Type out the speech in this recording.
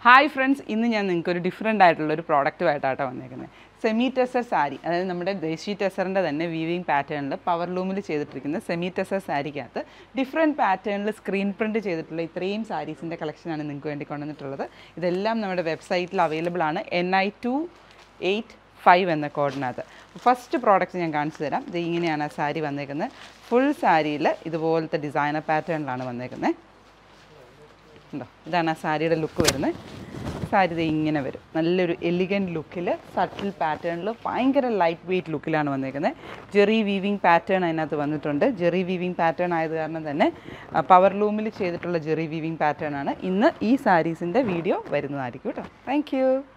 Hi friends, ഇന്ന് ഞാൻ നിങ്ങൾക്ക് ഒരു ഡിഫറെൻ്റ് ആയിട്ടുള്ളൊരു പ്രോഡക്റ്റുമായിട്ടാണ് വന്നേക്കുന്നത്. സെമി ടെസർ സാരി, അതായത് നമ്മുടെ ദേശി ടെസറിൻ്റെ തന്നെ വീവിങ് പാറ്റേണിൽ പവർ ലൂമിൽ ചെയ്തിട്ടിരിക്കുന്ന സെമി ടെസർ സാരിക്കകത്ത് ഡിഫറെൻറ്റ് പാറ്റേണിൽ സ്ക്രീൻ പ്രിൻറ്റ് ചെയ്തിട്ടുള്ള ഇത്രയും സാരീസിൻ്റെ കളക്ഷനാണ് നിങ്ങൾക്ക് വേണ്ടി കൊണ്ടുവന്നിട്ടുള്ളത്. ഇതെല്ലാം നമ്മുടെ വെബ്സൈറ്റിൽ അവൈലബിൾ ആണ്, NI285 എന്ന കോഡിനകത്ത്. ഫസ്റ്റ് പ്രോഡക്റ്റ് ഞാൻ കാണിച്ചു തരാം. ഇത് ഇങ്ങനെയാണ് ആ സാരി വന്നേക്കുന്നത്. ഫുൾ സാരിയിൽ ഇതുപോലത്തെ ഡിസൈനർ പാറ്റേണിലാണ് വന്നേക്കുന്നത്. ഉണ്ടോ, ഇതാണ് ആ സാരിയുടെ ലുക്ക് വരുന്നത്. സാരി ഇത് ഇങ്ങനെ വരും, നല്ലൊരു എലിഗൻറ്റ് ലുക്കിൽ സട്ടിൽ പാറ്റേണിൽ ഭയങ്കര ലൈറ്റ് വെയ്റ്റ് ലുക്കിലാണ് വന്നേക്കുന്നത്. ജെറി വീവിങ് പാറ്റേൺ അതിനകത്ത് വന്നിട്ടുണ്ട്. ജെറി വീവിങ് പാറ്റേൺ ആയത് കാരണം തന്നെ പവർ ലൂമിൽ ചെയ്തിട്ടുള്ള ജെറി വീവിങ് പാറ്റേൺ ആണ്. ഇന്ന് ഈ സാരീസിൻ്റെ വീഡിയോ വരുന്നതായിരിക്കും കേട്ടോ. താങ്ക്